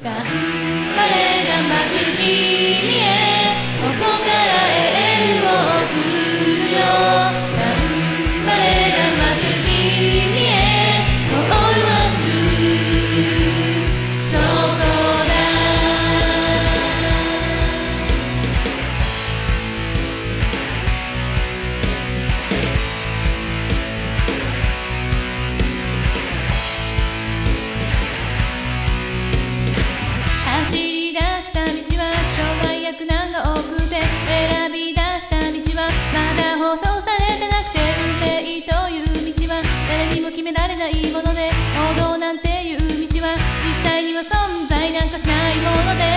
頑張れ頑張ってる君へここからエールを送るよ。頑張れ頑張ってる君へゴールはすぐそこだ。走り出した道は障害や苦難が多くて、選び出した道はまだ放送されてなくて、運命という道は誰にも決められないもので、王道なんていう道は実際には存在なんかしないもので、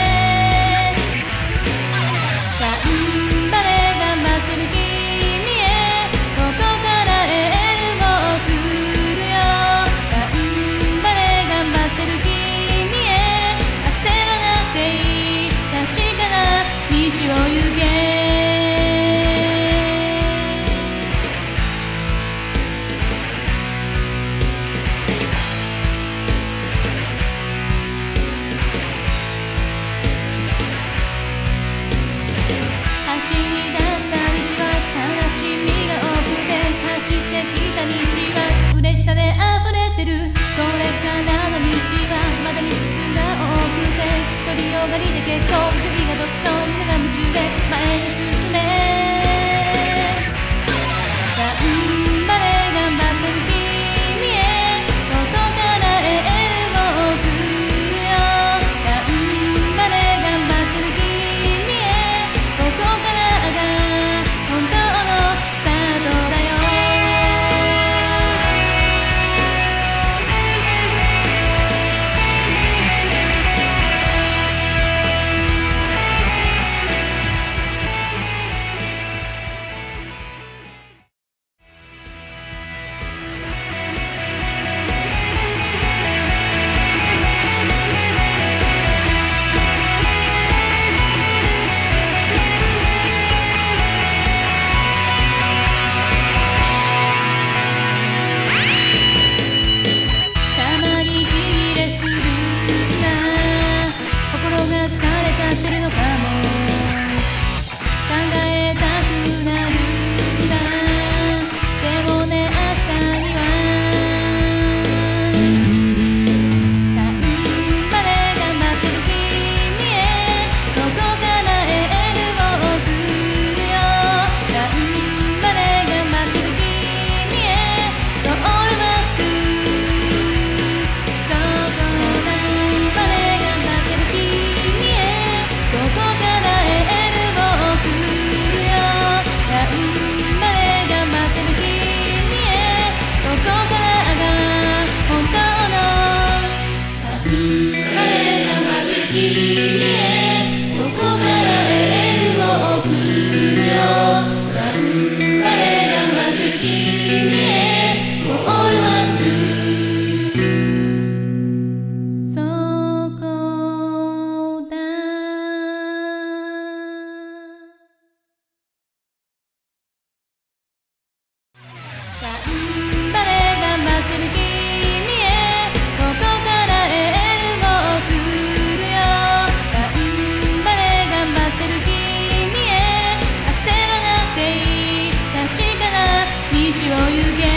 頑張れ頑張ってる君へここからエールを送るよ。頑張れ頑張ってる君へ焦らなくていい確かな道を行け。走り出した道は悲しみが多くて、走ってきた道は嬉しさで溢れてる。これからの道はまだ道すら多くて、独りよがりで結構首が独尊目が夢中で前に進め。頑張れ頑張ってる君へここからエールを送るよ。頑張れ頑張ってる君へここからが本当のスタートだよ。たまに息切れするんだ、心が疲れちゃってるのかも。考えたくなるんだ、でもね明日には頑張れ頑張ってる君へここからエールを送るよ。頑張れ頑張ってる君へゴールはすぐそこだ。頑張れ頑張ってる君へここからエールを送るよ。頑張れ頑張ってる君へここからが本当の頑張れ頑張ってる君へここからエールを送るよ。頑張れ頑張ってる君へゴールはすぐそこだ。頑張れ頑張ってる君へここからエールを送るよ。頑張れ頑張ってる君へ焦らなくていい確かな道を行け。